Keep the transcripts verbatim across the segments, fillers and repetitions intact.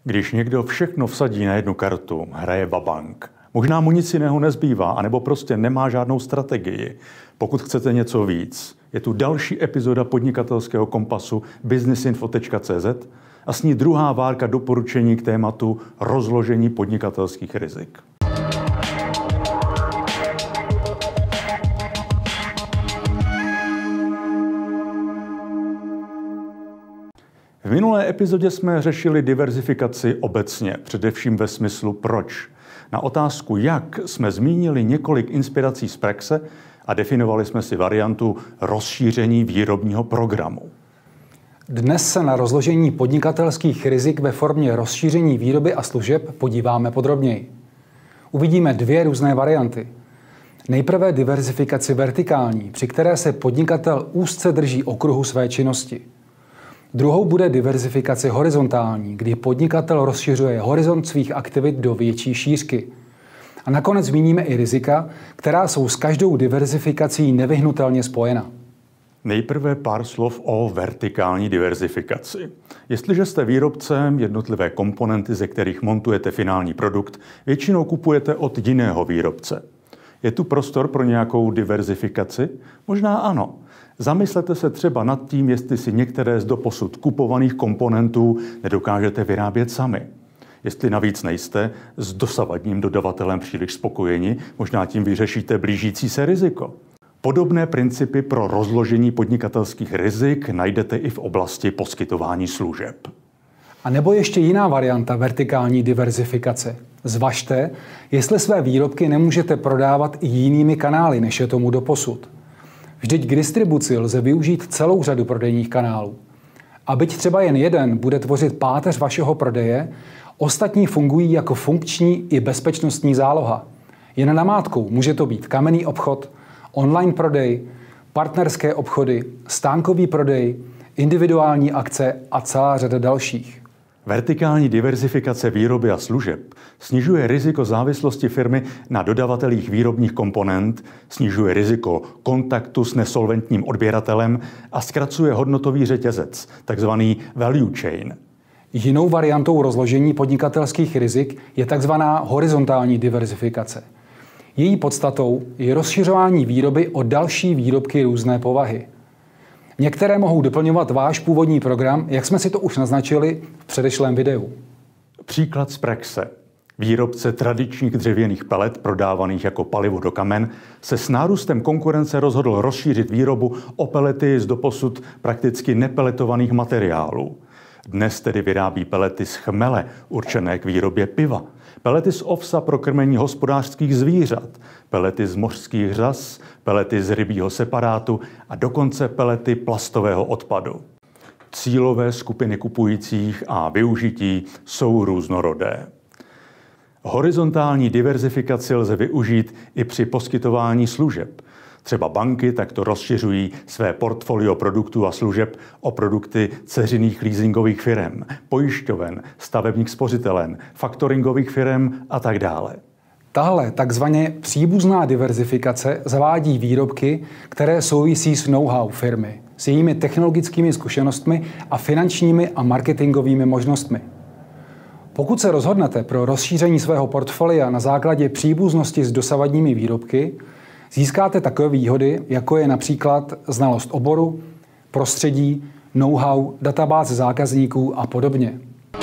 Když někdo všechno vsadí na jednu kartu, hraje vabank. Možná mu nic jiného nezbývá, anebo prostě nemá žádnou strategii. Pokud chcete něco víc, je tu další epizoda podnikatelského kompasu businessinfo tečka cé zet a s ní druhá várka doporučení k tématu rozložení podnikatelských rizik. V minulé epizodě jsme řešili diverzifikaci obecně, především ve smyslu proč. Na otázku jak jsme zmínili několik inspirací z praxe a definovali jsme si variantu rozšíření výrobního programu. Dnes se na rozložení podnikatelských rizik ve formě rozšíření výroby a služeb podíváme podrobněji. Uvidíme dvě různé varianty. Nejprve diverzifikaci vertikální, při které se podnikatel úzce drží okruhu své činnosti. Druhou bude diverzifikace horizontální, kdy podnikatel rozšiřuje horizont svých aktivit do větší šířky. A nakonec zmíníme i rizika, která jsou s každou diverzifikací nevyhnutelně spojena. Nejprve pár slov o vertikální diverzifikaci. Jestliže jste výrobcem, jednotlivé komponenty, ze kterých montujete finální produkt, většinou kupujete od jiného výrobce. Je tu prostor pro nějakou diverzifikaci? Možná ano. Zamyslete se třeba nad tím, jestli si některé z doposud kupovaných komponentů nedokážete vyrábět sami. Jestli navíc nejste s dosavadním dodavatelem příliš spokojeni, možná tím vyřešíte blížící se riziko. Podobné principy pro rozložení podnikatelských rizik najdete i v oblasti poskytování služeb. A nebo ještě jiná varianta vertikální diverzifikace. Zvažte, jestli své výrobky nemůžete prodávat i jinými kanály, než je tomu doposud. Vždyť k distribuci lze využít celou řadu prodejních kanálů. A byť třeba jen jeden bude tvořit páteř vašeho prodeje, ostatní fungují jako funkční i bezpečnostní záloha. Jen namátkou může to být kamenný obchod, online prodej, partnerské obchody, stánkový prodej, individuální akce a celá řada dalších. Vertikální diverzifikace výroby a služeb snižuje riziko závislosti firmy na dodavatelích výrobních komponent, snižuje riziko kontaktu s nesolventním odběratelem a zkracuje hodnotový řetězec, takzvaný value chain. Jinou variantou rozložení podnikatelských rizik je takzvaná horizontální diverzifikace. Její podstatou je rozšiřování výroby o další výrobky různé povahy. Některé mohou doplňovat váš původní program, jak jsme si to už naznačili v předešlém videu. Příklad z praxe. Výrobce tradičních dřevěných pelet prodávaných jako palivo do kamen se s nárůstem konkurence rozhodl rozšířit výrobu o pelety z doposud prakticky nepeletovaných materiálů. Dnes tedy vyrábí pelety z chmele určené k výrobě piva, pelety z ovsa pro krmení hospodářských zvířat, pelety z mořských řas, pelety z rybího separátu a dokonce pelety plastového odpadu. Cílové skupiny kupujících a využití jsou různorodé. Horizontální diverzifikaci lze využít i při poskytování služeb. Třeba banky takto rozšiřují své portfolio produktů a služeb o produkty dceřiných leasingových firem, pojišťoven, stavebních spořitelen, faktoringových firem a tak dále. Tahle takzvaně příbuzná diverzifikace zavádí výrobky, které souvisí s know-how firmy, s jejími technologickými zkušenostmi a finančními a marketingovými možnostmi. Pokud se rozhodnete pro rozšíření svého portfolia na základě příbuznosti s dosavadními výrobky, získáte takové výhody, jako je například znalost oboru, prostředí, know-how, databáze zákazníků a podobně.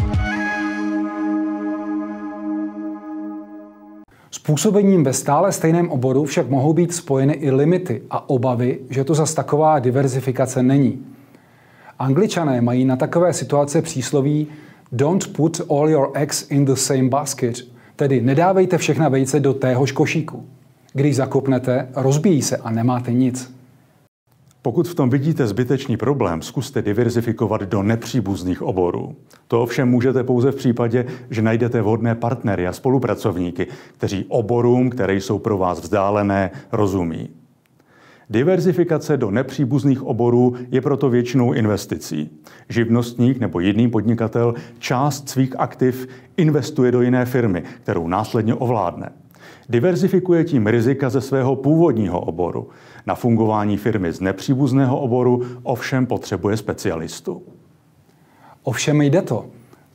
S působením ve stále stejném oboru však mohou být spojeny i limity a obavy, že to zas taková diverzifikace není. Angličané mají na takové situace přísloví "Don't put all your eggs in the same basket", tedy nedávejte všechna vejce do téhož košíku. Když zakopnete, rozbíjí se a nemáte nic. Pokud v tom vidíte zbytečný problém, zkuste diverzifikovat do nepříbuzných oborů. To ovšem můžete pouze v případě, že najdete vhodné partnery a spolupracovníky, kteří oborům, které jsou pro vás vzdálené, rozumí. Diverzifikace do nepříbuzných oborů je proto většinou investicí. Živnostník nebo jiný podnikatel část svých aktiv investuje do jiné firmy, kterou následně ovládne. Diverzifikuje tím rizika ze svého původního oboru. Na fungování firmy z nepříbuzného oboru ovšem potřebuje specialistu. Ovšem jde to.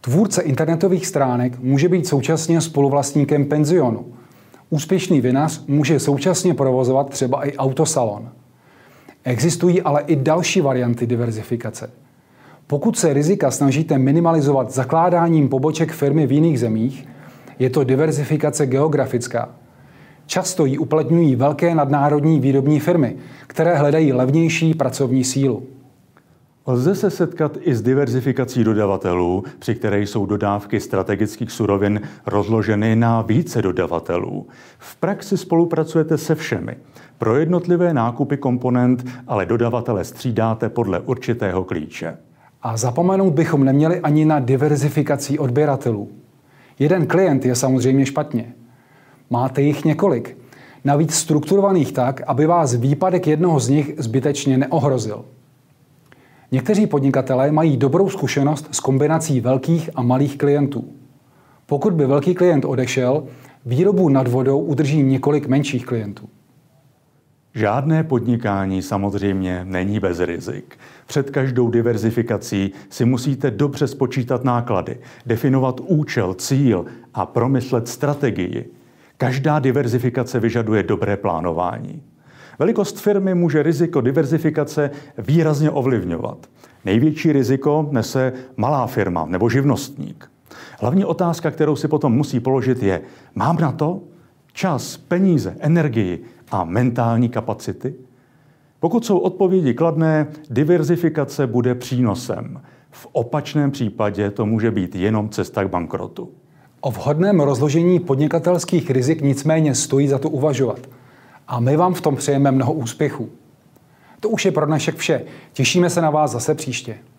Tvůrce internetových stránek může být současně spoluvlastníkem penzionu. Úspěšný vinař může současně provozovat třeba i autosalon. Existují ale i další varianty diverzifikace. Pokud se rizika snažíte minimalizovat zakládáním poboček firmy v jiných zemích, je to diverzifikace geografická. Často ji uplatňují velké nadnárodní výrobní firmy, které hledají levnější pracovní sílu. Lze se setkat i s diverzifikací dodavatelů, při které jsou dodávky strategických surovin rozloženy na více dodavatelů. V praxi spolupracujete se všemi. Pro jednotlivé nákupy komponent ale dodavatele střídáte podle určitého klíče. A zapomenout bychom neměli ani na diverzifikaci odběratelů. Jeden klient je samozřejmě špatně. Máte jich několik. Navíc strukturovaných tak, aby vás výpadek jednoho z nich zbytečně neohrozil. Někteří podnikatelé mají dobrou zkušenost s kombinací velkých a malých klientů. Pokud by velký klient odešel, výrobu nad vodou udrží několik menších klientů. Žádné podnikání samozřejmě není bez rizik. Před každou diverzifikací si musíte dobře spočítat náklady, definovat účel, cíl a promyslet strategii. Každá diverzifikace vyžaduje dobré plánování. Velikost firmy může riziko diverzifikace výrazně ovlivňovat. Největší riziko nese malá firma nebo živnostník. Hlavní otázka, kterou si potom musí položit, je: mám na to čas, peníze, energii a mentální kapacity? Pokud jsou odpovědi kladné, diverzifikace bude přínosem. V opačném případě to může být jenom cesta k bankrotu. O vhodném rozložení podnikatelských rizik nicméně stojí za to uvažovat. A my vám v tom přejeme mnoho úspěchů. To už je pro dnešek vše. Těšíme se na vás zase příště.